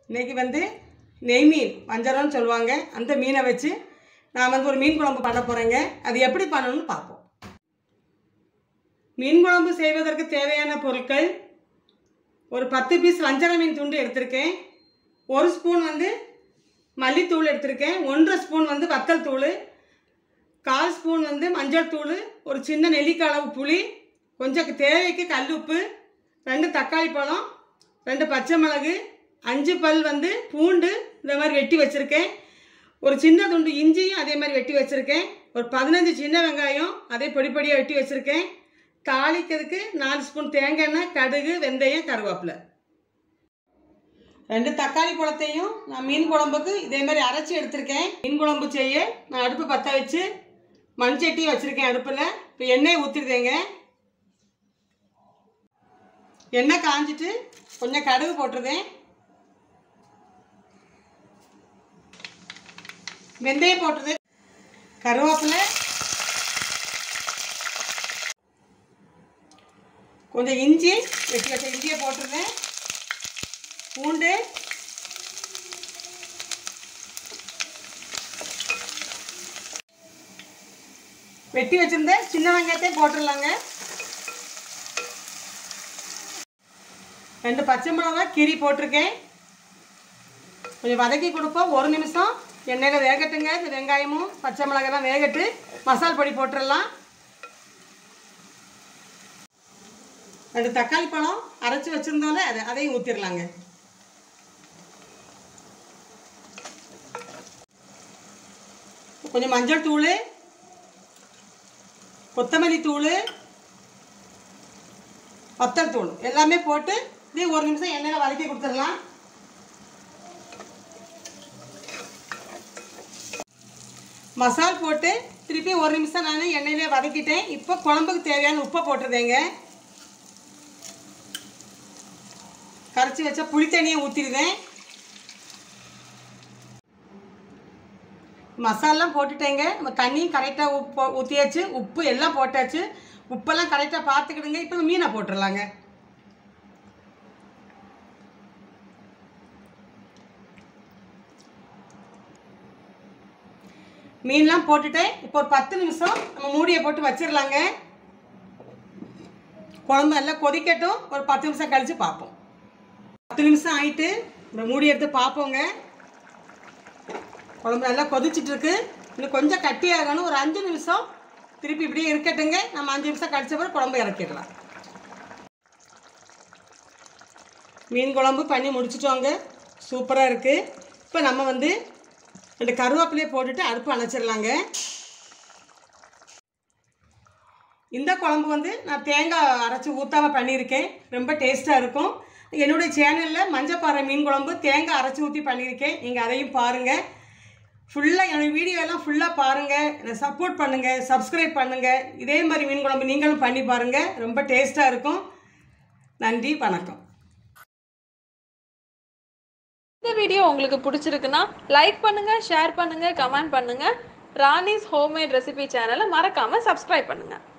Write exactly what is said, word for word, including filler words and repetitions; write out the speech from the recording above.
இன்றைக்கி வந்து நெய் மீன் வஞ்சரம்னு சொல்லுவாங்க. அந்த மீனை வச்சு நான் வந்து ஒரு மீன் குழம்பு பண்ண போகிறேங்க. அது எப்படி பண்ணணும்னு பார்ப்போம். மீன் குழம்பு செய்வதற்கு தேவையான பொருட்கள்: ஒரு பத்து பீஸ் வஞ்சர மீன் துண்டு எடுத்திருக்கேன், ஒரு ஸ்பூன் வந்து மல்லித்தூள் எடுத்திருக்கேன், ஒன்றரை ஸ்பூன் வந்து வத்தல் தூள், கால் ஸ்பூன் வந்து மஞ்சள் தூள், ஒரு சின்ன நெல்லிக்காய் அளவு புளி, கொஞ்சம் தேவைக்கு கல் உப்பு, ரெண்டு தக்காளி பழம், ரெண்டு பச்சை மிளகு, அஞ்சு பல் வந்து பூண்டு இந்த மாதிரி வெட்டி வச்சுருக்கேன், ஒரு சின்ன துண்டு இஞ்சியும் அதே மாதிரி வெட்டி வச்சுருக்கேன், ஒரு பதினஞ்சு சின்ன வெங்காயம் அதே பொடி பொடியாக வெட்டி வச்சுருக்கேன், தாளிக்கிறதுக்கு நாலு ஸ்பூன் தேங்காய் எண்ணெய், கடுகு, வெந்தயம், கருவேப்பிலை. ரெண்டு தக்காளி பழத்தையும் நான் மீன் குழம்புக்கு இதே மாதிரி அரைச்சி எடுத்திருக்கேன். மீன் குழம்பு செய்ய நான் அடுப்பு பற்ற வச்சு மண்சட்டி வச்சுருக்கேன். அடுப்பில் இப்போ எண்ணெய் ஊற்றிருக்கேங்க. எண்ணெய் காஞ்சிட்டு கொஞ்சம் கடுகு போட்டுருதேன், வெந்தயம் போட்டுருது, கருவேப்பிலை, கொஞ்சம் இஞ்சி வெட்டி வச்ச இஞ்சியை போட்டுருதேன், பூண்டு, வெட்டி வச்சிருந்த சின்ன வெங்காயத்தையும் போட்டுடலாங்க. ரெண்டு பச்சை மிளகாய் கீரி போட்டிருக்கேன். கொஞ்சம் வதக்கி கொடுப்போம். ஒரு நிமிஷம் எண்ணெயில் வேகட்டுங்க. இந்த வெங்காயமும் பச்சை மிளகாயெல்லாம் வேகட்டு மசால் பொடி போட்டுடலாம். ரெண்டு தக்காளி பழம் அரைச்சி வச்சுருந்தோம்ல அதை அதையும் ஊற்றிடலாங்க. கொஞ்சம் மஞ்சள் தூள், கொத்தமல்லி தூள், வத்தல் தூள் எல்லாமே போட்டு இதே ஒரு நிமிஷம் எண்ணெயில் வதக்கி கொடுத்துடலாம். மசால் போட்டு திருப்பி ஒரு நிமிஷம் நான் எண்ணெயிலே வதக்கிட்டேன். இப்போ குழம்புக்கு தேவையான உப்பை போட்டுருதேங்க. கரைச்சி வச்ச புளி தண்ணியை ஊற்றிடுவேன். மசாலாம் போட்டுட்டேங்க. நம்ம தண்ணியும் கரெக்டாக உப்பு ஊற்றியாச்சு, உப்பு எல்லாம் போட்டாச்சு. உப்பெல்லாம் கரெக்டாக பார்த்துக்கிடுங்க. இப்போ மீனை போட்டுடலாங்க. மீன்லாம் போட்டுட்டேன். இப்போ ஒரு பத்து நிமிஷம் நம்ம மூடியை போட்டு வச்சிடலாங்க. குழம்பு நல்லா கொதிக்கட்டும். ஒரு பத்து நிமிஷம் கழித்து பார்ப்போம். பத்து நிமிஷம் ஆகிட்டு நம்ம மூடி எடுத்து பார்ப்போங்க. குழம்பு நல்லா கொதிச்சிட்ருக்கு. இன்னும் கொஞ்சம் கட்டியாகணும். ஒரு அஞ்சு நிமிஷம் திருப்பி இப்படியே இருக்கட்டுங்க. நம்ம அஞ்சு நிமிஷம் கழிச்ச பிறகு குழம்பு இறக்கிடலாம். மீன் குழம்பு பண்ணி முடிச்சிட்டோங்க. சூப்பராக இருக்குது. இப்போ நம்ம வந்து ரெண்டு கருவேப்பிலையை போட்டுட்டு அடுப்பு அணைச்சிடலாங்க. இந்த குழம்பு வந்து நான் தேங்காய் அரைச்சி ஊற்றாமல் பண்ணியிருக்கேன். ரொம்ப டேஸ்ட்டாக இருக்கும். என்னுடைய சேனலில் மஞ்சப்பாறை மீன் குழம்பு தேங்காய் அரைச்சி ஊற்றி பண்ணியிருக்கேன். நீங்கள் அதையும் பாருங்கள். ஃபுல்லாக என்னோடய வீடியோ எல்லாம் ஃபுல்லாக பாருங்கள். என்னை சப்போர்ட் பண்ணுங்கள், சப்ஸ்கிரைப் பண்ணுங்கள். இதே மாதிரி மீன் குழம்பு நீங்களும் பண்ணி பாருங்கள். ரொம்ப டேஸ்ட்டாக இருக்கும். நன்றி, வணக்கம். இந்த வீடியோ உங்களுக்கு பிடிச்சிருக்குன்னா லைக் பண்ணுங்கள், ஷேர் பண்ணுங்கள், கமெண்ட் பண்ணுங்கள். ராணிஸ் ஹோம்மேட் ரெசிபி சேனலை மறக்காமல் சப்ஸ்கிரைப் பண்ணுங்கள்.